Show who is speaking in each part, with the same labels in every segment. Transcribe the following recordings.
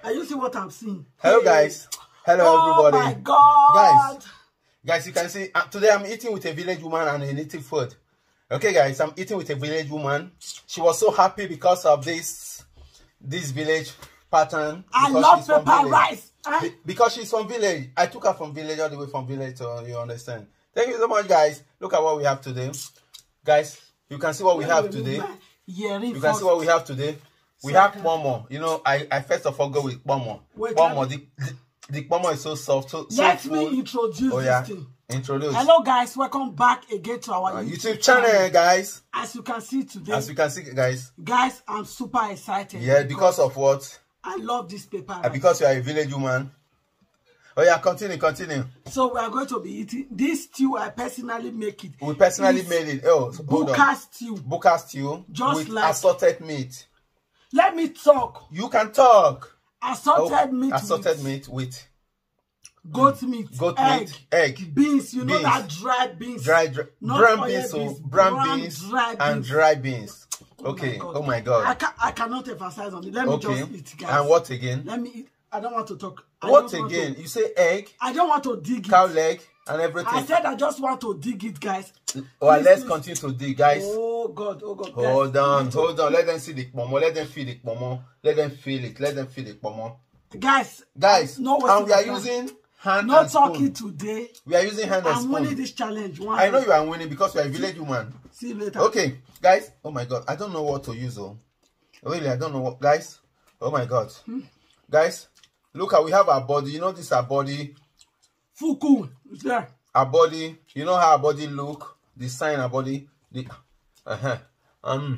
Speaker 1: Are you see what I'm seeing?
Speaker 2: Hello, guys. Hello, everybody.
Speaker 1: Oh my God.
Speaker 2: Guys, you can see today I'm eating with a village woman and a native food. Okay, guys, I'm eating with a village woman. She was so happy because of this village pattern.
Speaker 1: I love pepper rice.
Speaker 2: Because she's from village. I took her from village all the way from village, so you understand. Thank you so much, guys. Look at what we have today. Guys, you can see what we have today. You can see what we have today. We have pomo. You know, I first of all go with pomo. Pomo, the pomo is so soft. So
Speaker 1: let me introduce this thing.
Speaker 2: Introduce.
Speaker 1: Hello, guys. Welcome back again to our
Speaker 2: YouTube channel, guys.
Speaker 1: As you can see today.
Speaker 2: As you can see, guys.
Speaker 1: Guys, I'm super excited.
Speaker 2: Yeah, because of what?
Speaker 1: I love this paper rice.
Speaker 2: Because you are a village woman. Oh yeah, continue.
Speaker 1: So we are going to be eating this stew. I personally make it.
Speaker 2: We personally made it. Oh,
Speaker 1: Buka stew.
Speaker 2: Buka stew.
Speaker 1: Just
Speaker 2: with
Speaker 1: like
Speaker 2: assorted meat.
Speaker 1: Let me talk.
Speaker 2: You can talk.
Speaker 1: Assorted meat.
Speaker 2: Assorted meat with
Speaker 1: goat meat.
Speaker 2: Egg.
Speaker 1: Beans. You know that dried beans.
Speaker 2: Brown beans. Brown beans and dry beans. Okay. Oh my God.
Speaker 1: I cannot emphasize on it. Let me just eat, guys.
Speaker 2: And what again?
Speaker 1: Let me eat. I don't want to talk.
Speaker 2: What again? You say egg?
Speaker 1: I don't want to dig it.
Speaker 2: Cow leg and everything.
Speaker 1: I said I just want to dig it, guys.
Speaker 2: Well, let's continue to dig, guys.
Speaker 1: Oh God.
Speaker 2: Hold on. Let them see the pomo. Let them feel the pomo. Let them feel it. Let them feel the pomo.
Speaker 1: Guys.
Speaker 2: No, and we are using hand
Speaker 1: not
Speaker 2: and spoon.
Speaker 1: talking today.
Speaker 2: We are using hand and spoon.
Speaker 1: I'm winning this challenge.
Speaker 2: I know you are winning because you are a village woman.
Speaker 1: See you later.
Speaker 2: Okay, guys. Oh my God. I don't know what to use, though. Really, I don't know what, guys. Oh my God. Guys. Look how we have our body. You know this our body.
Speaker 1: Fuku. It's there.
Speaker 2: Our body. You know how our body look. The sign our body. The Oh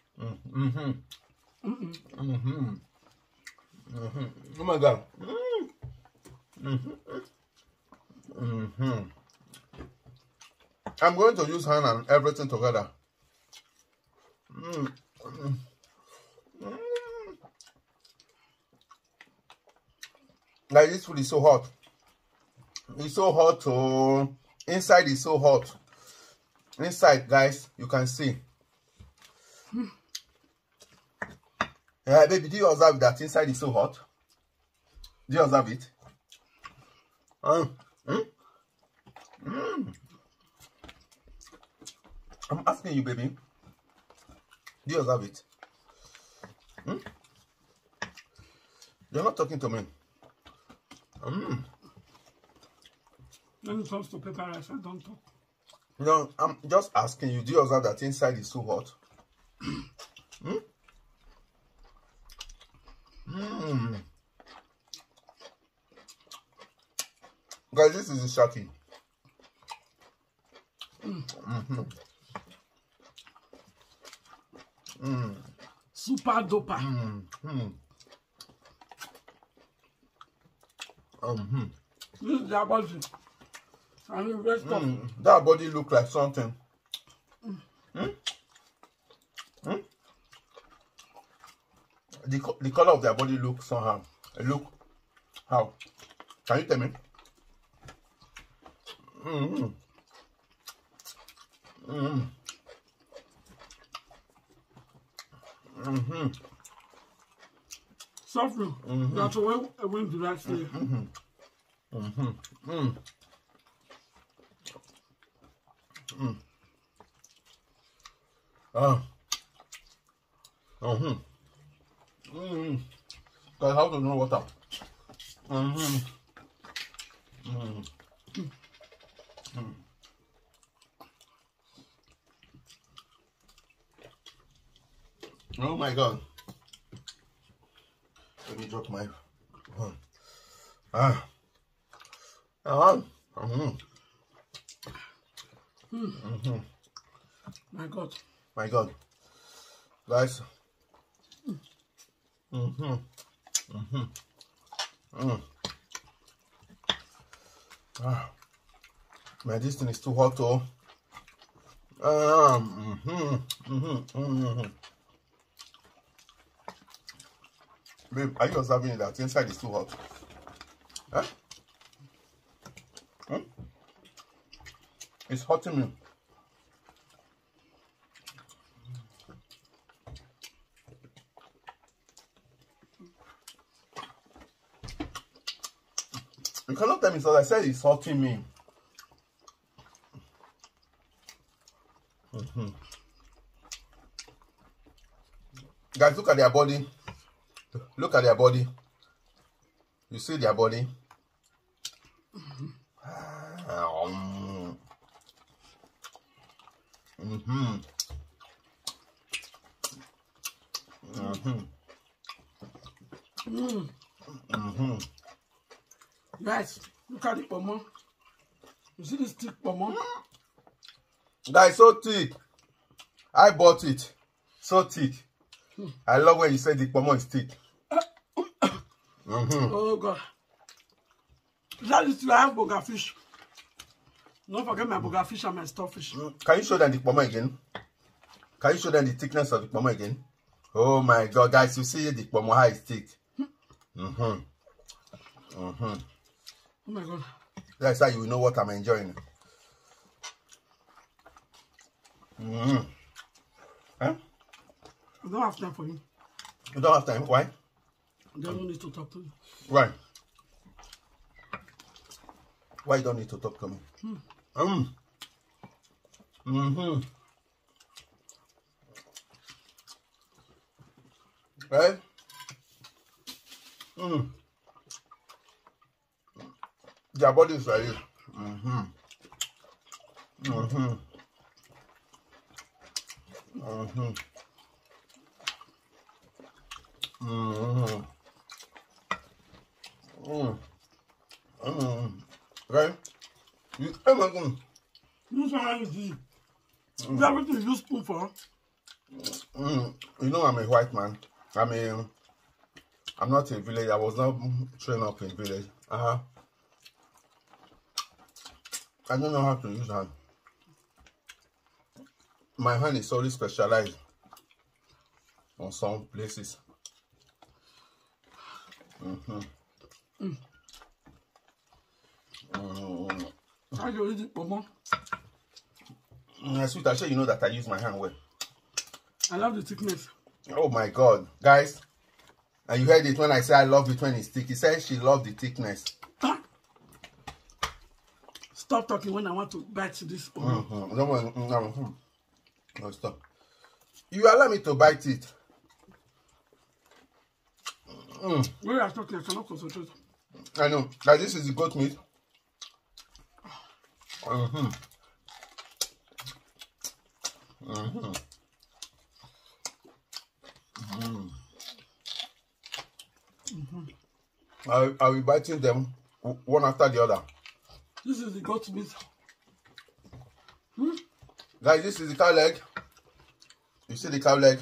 Speaker 2: my God. I'm going to use hand and everything together. Like this food is so hot. It's so hot. Oh, inside is so hot. Inside, guys, you can see. Yeah, baby, do you observe that inside is so hot? Do you observe it? I'm asking you, baby. Do you observe it? You're not talking to me.
Speaker 1: When it comes to pepper rice, I don't talk.
Speaker 2: No, I'm just asking you, do you observe that inside is so hot? Guys, this is the shaki.
Speaker 1: Super duper. This is their body. And the rest of
Speaker 2: that body look like something. The color of their body look somehow. Look how? Can you tell me?
Speaker 1: Suffering. That's why I went to that day.
Speaker 2: Guys, how to know water? Oh my God. Let me drop my My God. Guys. Man, this thing is too hot, though. Babe, are you observing that inside is too hot? Huh? It's hurting me. You cannot tell me so. I said it's hurting me. Guys, look at their body. Look at their body. You see their body?
Speaker 1: Guys, look at the pomo. You see this thick pomo?
Speaker 2: Guys, so thick. I bought it. So thick. I love when you say the pomo is thick.
Speaker 1: Oh God. That is why I have burger fish. Don't forget my burger fish and my stockfish.
Speaker 2: Can you show them the pomo again? Can you show them the thickness of the pomo again? Oh my God, guys, you see the pomo how it's thick. Oh
Speaker 1: my God.
Speaker 2: That's how you know what I'm enjoying. Huh?
Speaker 1: I don't have time for you.
Speaker 2: You don't have time? Why?
Speaker 1: I don't need to talk to you.
Speaker 2: Why? Why you don't need to talk to me? Right? Their body is like this. Right? Oh my God.
Speaker 1: Use one hand, you everything you use spoon for.
Speaker 2: You know I'm a white man. I'm not a village. I was not trained up in village. I don't know how to use hand. My hand is only specialized on some places.
Speaker 1: How do you eat it, Pomo?
Speaker 2: Sweet, I sure you know that I use my hand well.
Speaker 1: I love the thickness.
Speaker 2: Oh my God, guys. And you heard it when I say I love it when it's thick. He said she loved the thickness.
Speaker 1: Stop talking when I want to bite this Pomo.
Speaker 2: No, stop. You allow me to bite it.
Speaker 1: When you are talking, I cannot concentrate.
Speaker 2: I know. Like this is the goat meat. I'll be biting them one after the other.
Speaker 1: This is the goat meat.
Speaker 2: Guys, this is the cow leg. You see the cow leg?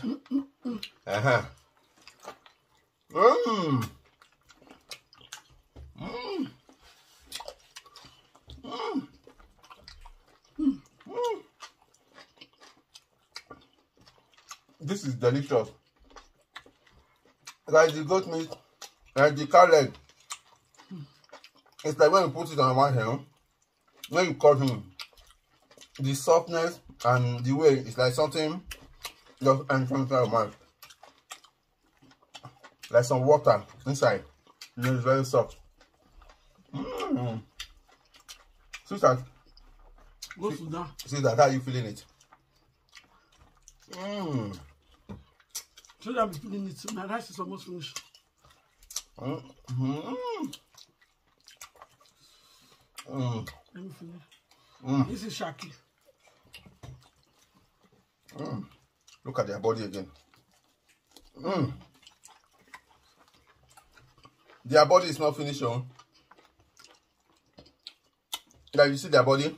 Speaker 2: This is delicious. Guys, the goat meat and the cow leg. It's like when you put it on one hand, when you cut him, the softness and the way it's like something just entering your mouth. Like some water inside. And it's very soft. Sweetheart.
Speaker 1: Go to that.
Speaker 2: See that? How are you feeling it?
Speaker 1: So that I'm feeling it. My rice is almost finished. Let me finish. This is Shaki.
Speaker 2: Look at their body again. Their body is not finished, oh. Like you see their body.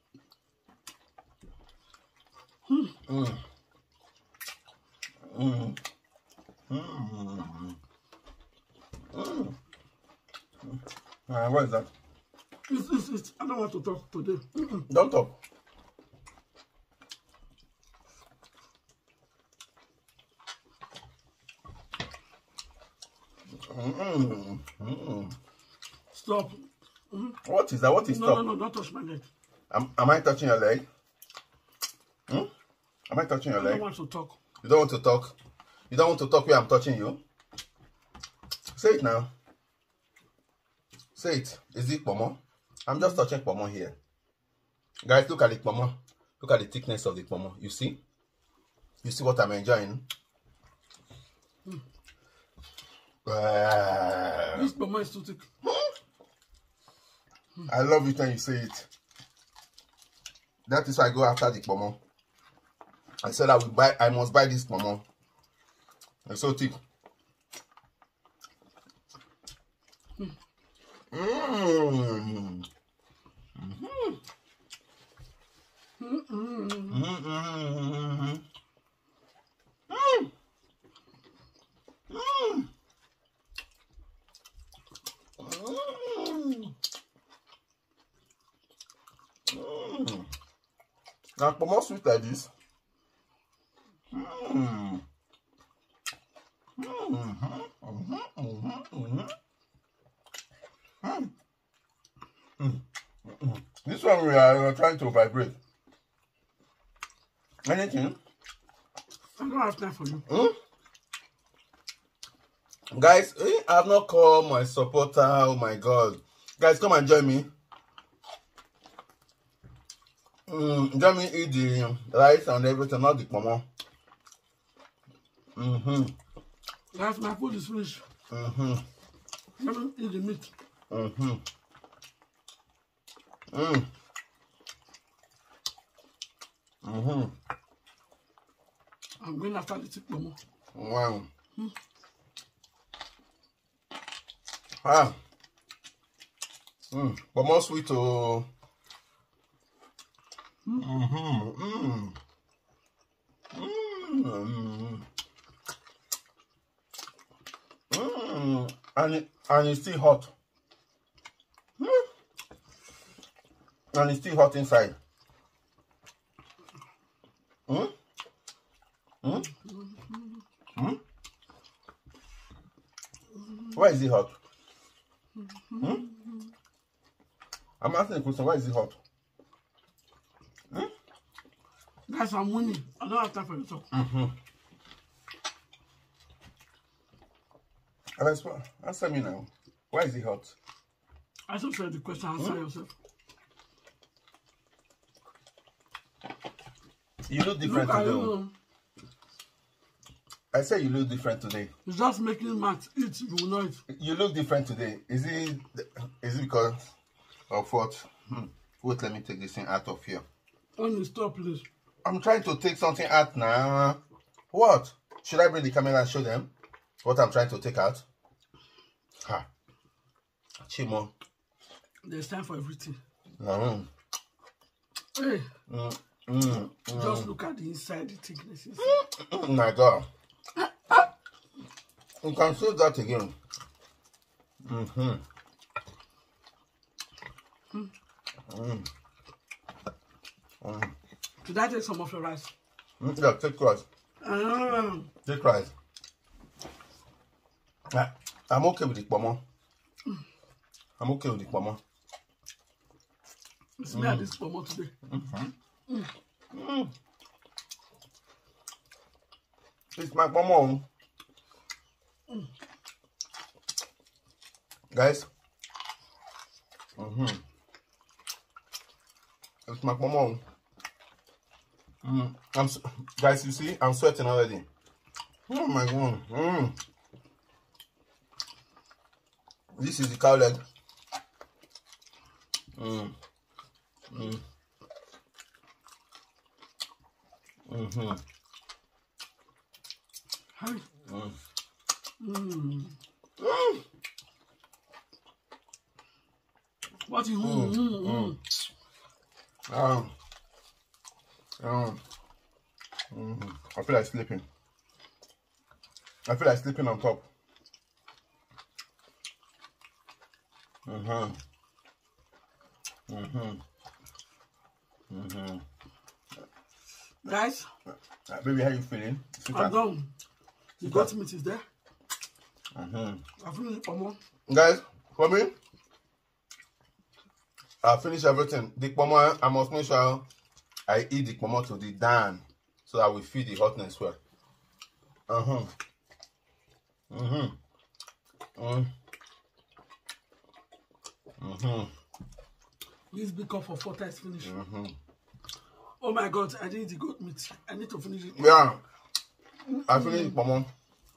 Speaker 2: What is that?
Speaker 1: It's, I don't want to talk today.
Speaker 2: Don't talk.
Speaker 1: Stop.
Speaker 2: What is that? What is stop?
Speaker 1: No, don't touch my leg.
Speaker 2: Am I touching your leg? Am I touching your leg?
Speaker 1: I don't want to talk.
Speaker 2: You don't want to talk? You don't want to talk where I'm touching you? Say it now. Say it. Is it pomo? I'm just touching pomo here. Guys, look at the pomo. Look at the thickness of the pomo. You see? You see what I'm enjoying?
Speaker 1: This pomo is too thick.
Speaker 2: I love it when you say it. That is why I go after the pomo. I said I must buy this pomo. It's so thick. Now, pomo sweet like this. This one we are trying to vibrate. Anything?
Speaker 1: I don't have time for you.
Speaker 2: Guys, I have not called my supporter. Oh my God. Guys, come and join me. Join me eat the rice and everything, not the pomo.
Speaker 1: Guys, my food is finished. Let me eat the meat. I'm going after the thick pomo.
Speaker 2: Wow. Pomo sweet oh. And it's still hot. And it's still hot inside. Why is it hot? I'm asking a question. Why is it hot?
Speaker 1: Guys, I'm winning. I don't have time for the talk.
Speaker 2: Answer me now. Why is it hot?
Speaker 1: I just said the question. Answer yourself.
Speaker 2: You look different today. I say you look different today.
Speaker 1: You're just making math. Eat, you will know it.
Speaker 2: You look different today. Is it because of what? Wait, let me take this thing out of here.
Speaker 1: Only stop, please.
Speaker 2: I'm trying to take something out now. What? Should I bring the camera and show them what I'm trying to take out? Ha. Chimo.
Speaker 1: There's time for everything.
Speaker 2: Hey.
Speaker 1: Just look at the inside, the thicknesses.
Speaker 2: Oh my God. You can see that again.
Speaker 1: Did I take some of your rice?
Speaker 2: Yeah, take rice. Take rice. I'm okay with the pomo. I'm okay with the pomo.
Speaker 1: It's me at this pomo today.
Speaker 2: It's my pomo. Guys. It's my pomo. Guys, you see, I'm sweating already. Oh my God. This is the cow leg.
Speaker 1: Hi. What you
Speaker 2: I feel like sleeping. I feel like sleeping on top.
Speaker 1: Guys,
Speaker 2: baby, how you feeling?
Speaker 1: I'm done. The goat meat is there. I finished pomo.
Speaker 2: Guys, for me, I finished everything. The pomo, I must make sure I eat the pomo to the down so I will feel the hotness well.
Speaker 1: This big cup for 4 is finished. Oh my God, I need the goat meat. I need to finish it.
Speaker 2: Yeah. I finished, Mama.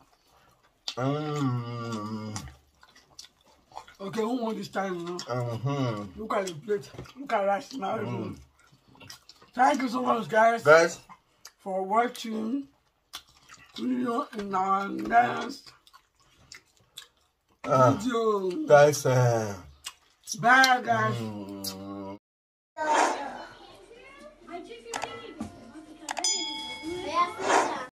Speaker 1: Okay, who wants this time? You know? Look at the plate. Look at rice now. Thank you so much, guys, for watching. See you in our next video.
Speaker 2: Guys,
Speaker 1: bye, guys.